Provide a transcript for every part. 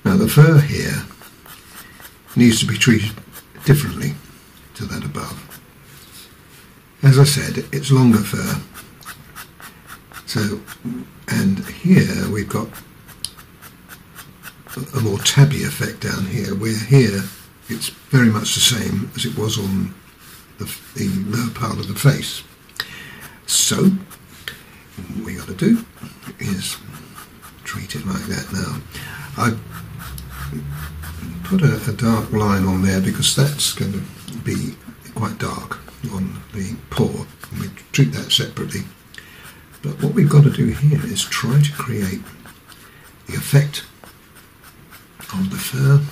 Now the fur here needs to be treated differently to that above. As I said, it's longer fur. So, and here we've got a more tabby effect down here, where here it's very much the same as it was on the lower part of the face. So what we got to do is treat it like that. Now I put a dark line on there because that's going to be quite dark on the paw, and we treat that separately. But what we've got to do here is try to create the effect of the fur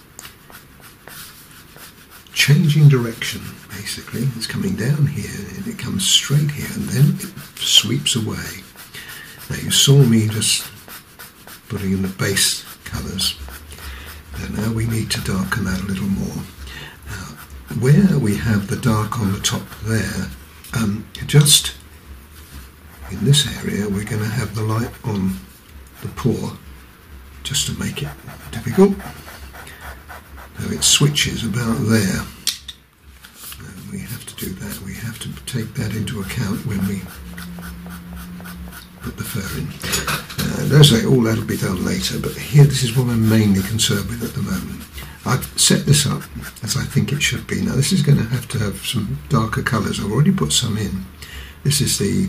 changing direction. Basically, it's coming down here and it comes straight here and then it sweeps away. Now you saw me just putting in the base colours, and now we need to darken that a little more. Now, where we have the dark on the top there, just in this area we're going to have the light on the paw just to make it difficult. So it switches about there. And we have to do that. We have to take that into account when we put the fur in. And as I say, all that'll be done later, but here this is what I'm mainly concerned with at the moment. I've set this up as I think it should be. Now this is going to have some darker colours. I've already put some in. This is the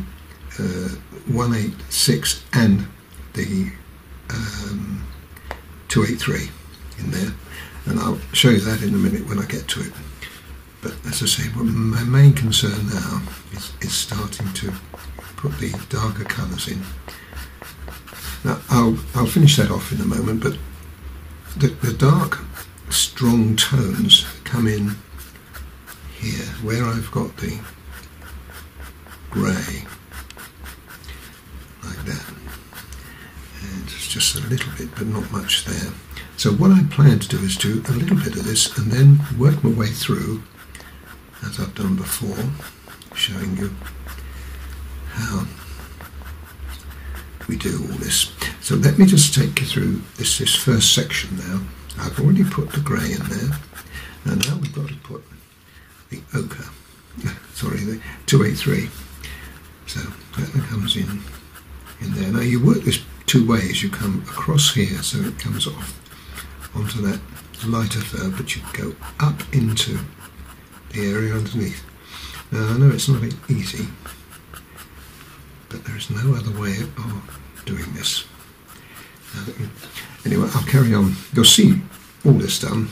186 and the 283 in there, and I'll show you that in a minute when I get to it. But as I say, my main concern now is starting to put the darker colours in. Now I'll finish that off in a moment, but the dark strong tones come in here where I've got the grey like that, and it's just a little bit but not much there. So what I plan to do is do a little bit of this and then work my way through as I've done before, showing you how we do all this. So let me just take you through this first section now. I've already put the grey in there, and now we've got to put the ochre, sorry, the 283. So that comes in there. Now you work this two ways. You come across here so it comes off onto that lighter fur, but you go up into the area underneath. Now I know it's not easy, but there is no other way of doing this. Anyway, I'll carry on. You'll see all this done.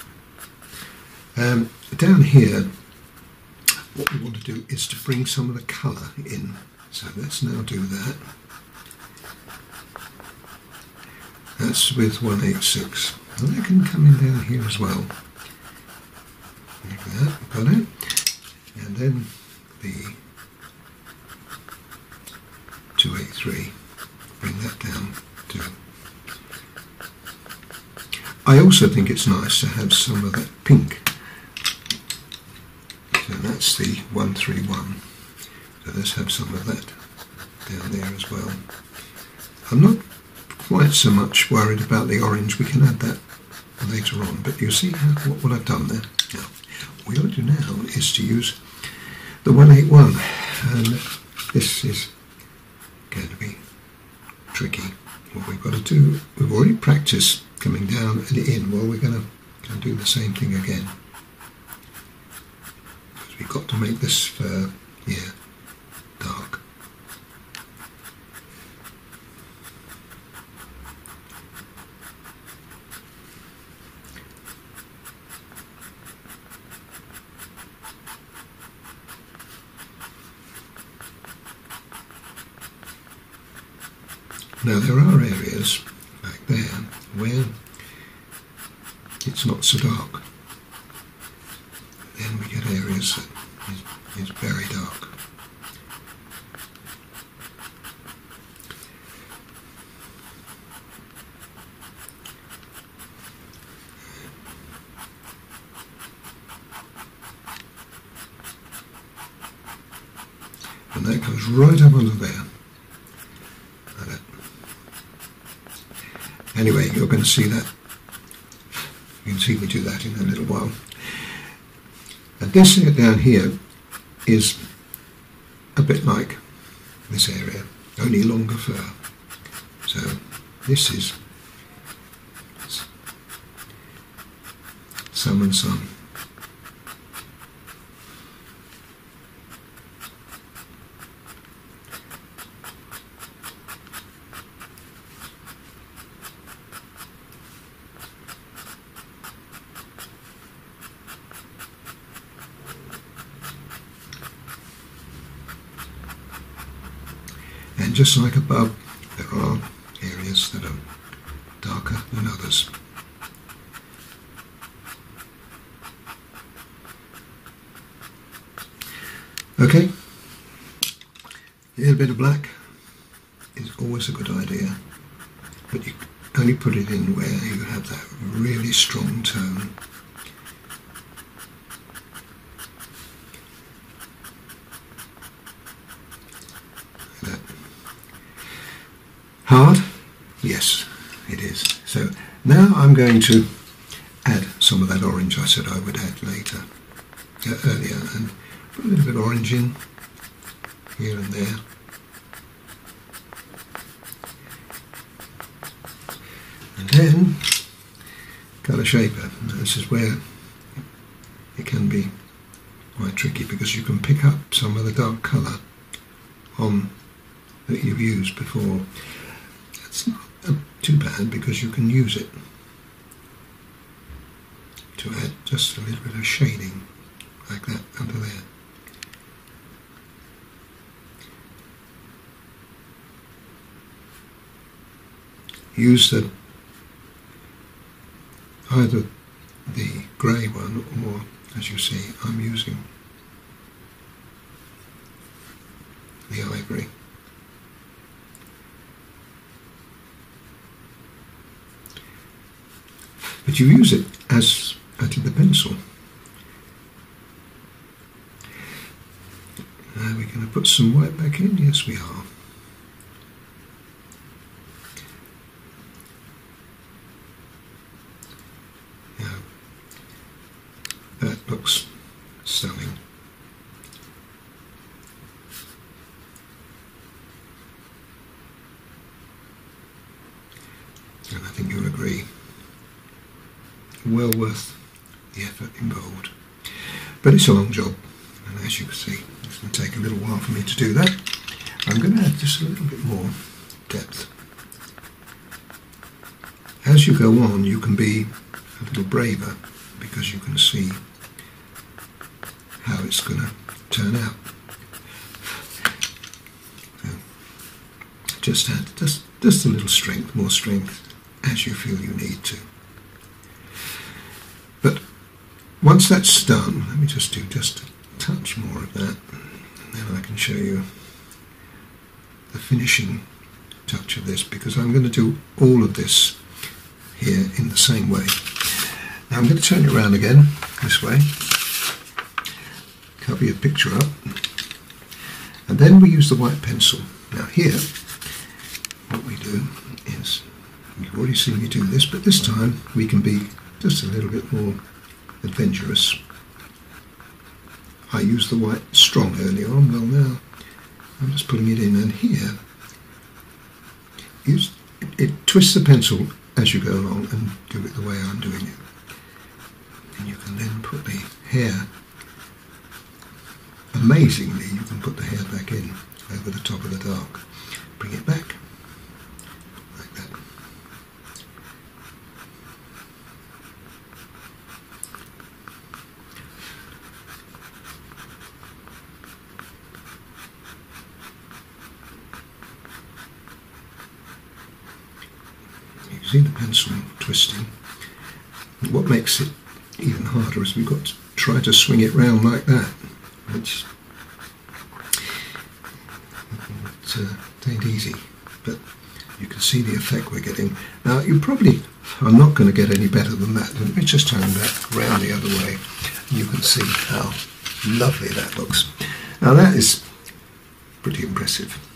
Down here, what we want to do is to bring some of the colour in. So let's now do that. That's with 186. And that can come in down here as well. Like that, got it. And then the 283. Bring that down too. I also think it's nice to have some of that pink. So that's the 131. So let's have some of that down there as well. I'm not quite so much worried about the orange. We can add that later on, but you see what I've done there. Now, what we've got to do now is to use the 181, and this is going to be tricky. What we've got to do, we've already practiced coming down and in. Well, we're going to do the same thing again, because we've got to make this fur here dark. Now there are areas back there where it's not so dark. Then we get areas that is very dark. And that goes right up under there. Anyway, you're going to see that see me do that in a little while. And this down here is a bit like this area, only longer fur. So this is some and some. And just like above, there are areas that are darker than others. Okay, a little bit of black is always a good idea, but you only put it in where you have that really strong tone. That. Hard? Yes, it is. So now I'm going to add some of that orange I said I would add later, earlier, and put a little bit of orange in here and there. And then colour shaper. Now this is where it can be quite tricky, because you can pick up some of the dark colour on that you've used before. It's not too bad, because you can use it to add just a little bit of shading like that under there. Use either the grey one, or, as you see, I'm using the ivory. But you use it as I did the pencil. Now we're going to put some white back in. Yes, we are. Now, that looks stunning. And I think you'll agree. Well worth the effort involved. But it's a long job, and as you can see, it's going to take a little while for me to do that. I'm going to add just a little bit more depth. As you go on, you can be a little braver, because you can see how it's going to turn out. So just add just a little strength, more strength, as you feel you need to. But once that's done, let me just do just a touch more of that, and then I can show you the finishing touch of this, because I'm going to do all of this here in the same way. Now I'm going to turn it around again this way, cover your picture up, and then we use the white pencil. Now here, what we do is, you've already seen me do this, but this time we can be just a little bit more adventurous. I used the white strong earlier on. Well, now I'm just putting it in, and here it twists the pencil as you go along, and do it the way I'm doing it. And you can then put the hair, amazingly you can put the hair back in over the top of the dark. Bring it back like that. See the pencil twisting. What makes it even harder is we've got to try to swing it round like that, which ain't easy, but you can see the effect we're getting. Now you probably are not going to get any better than that. Let me just turn that round the other way, and you can see how lovely that looks. Now that is pretty impressive.